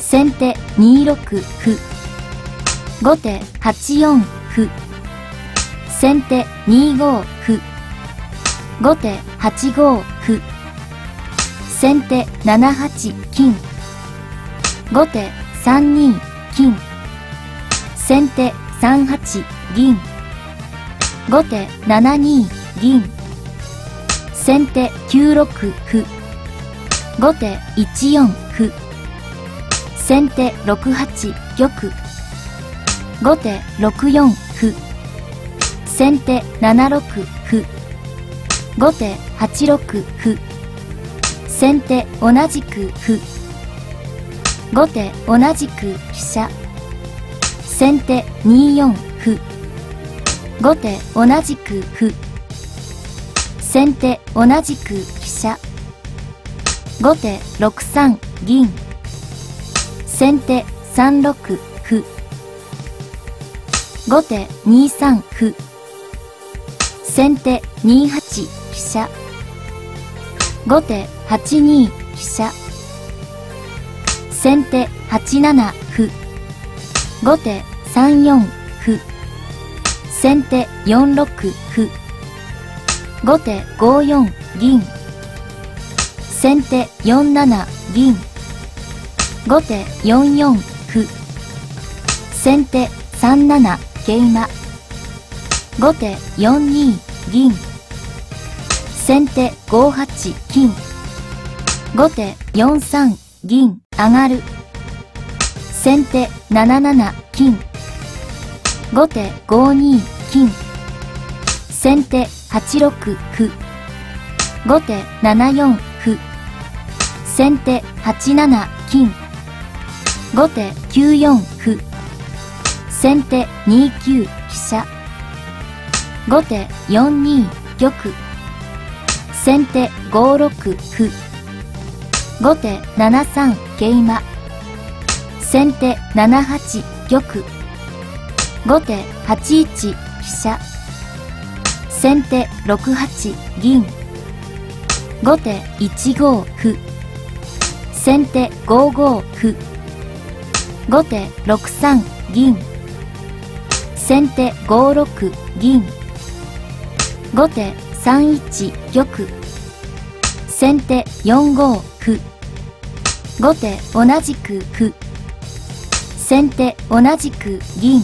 先手2六歩。後手8四歩。先手2五歩。後手8五歩。先手7八金。後手3二金。先手3八銀。後手7二銀。先手9六歩。後手1四歩。先手6八玉。後手6四歩。先手7六歩。後手8六歩。先手同じく歩。後手同じく飛車。先手2四歩。後手同じく歩。先手同じく飛車。後手6三銀。先手3六歩。後手2三歩。先手2八飛車。後手8二飛車。先手8七歩。後手3四歩。先手4六歩。後手5四銀。先手4七銀。後手4四歩。先手3七桂馬。後手4二銀。先手5八金。後手4三銀上がる。先手7七金。後手5二金。先手8六歩。後手7四歩。先手8七金。後手9四歩。先手2九飛車。後手4二玉。先手5六歩。後手7三桂馬。先手7八玉。後手8一飛車。先手6八銀。後手1五歩。先手5五歩。後手6三銀。先手5六銀。後手3一玉。先手4五歩。後手同じく歩。先手同じく銀。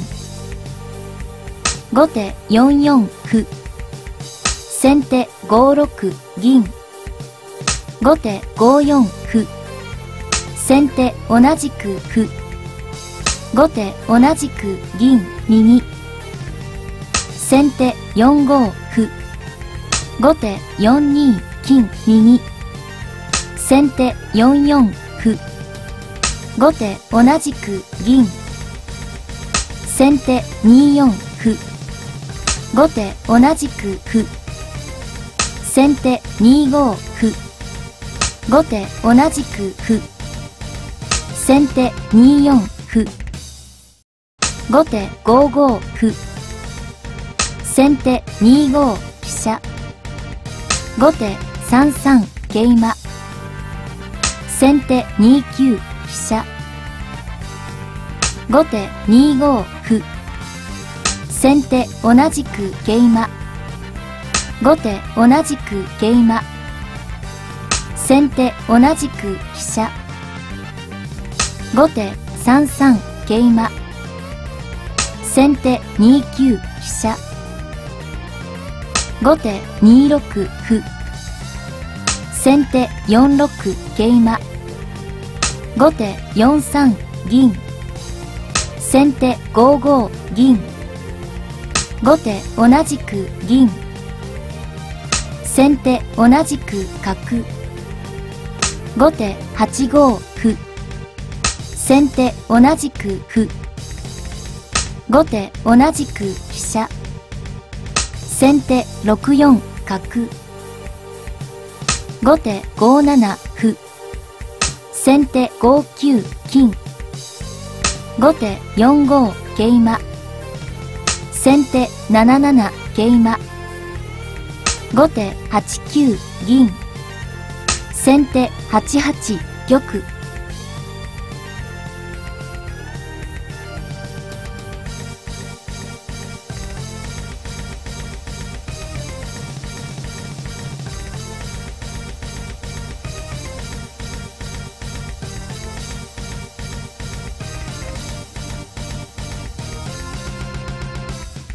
後手4四歩。先手5六銀。後手5四歩。先手同じく歩。後手同じく銀右。先手4五歩。後手4二金右。先手4四歩。後手同じく銀。先手2四歩。後手同じく歩。先手2五歩。後手同じく歩。先手2四歩。後手5五歩。先手2五飛車。後手3三桂馬。先手2九飛車。後手2五歩。先手同じく桂馬。後手同じく桂馬。先手同じく飛車。後手3三桂馬。先手2九飛車。後手2六歩。先手4六桂馬。後手4三銀。先手5五銀。後手同じく銀。先手同じく角。後手8五歩。先手同じく歩。後手同じく飛車。先手6四角。後手5七歩。先手5九金。後手4五桂馬。先手7七桂馬。後手8九銀。先手8八玉。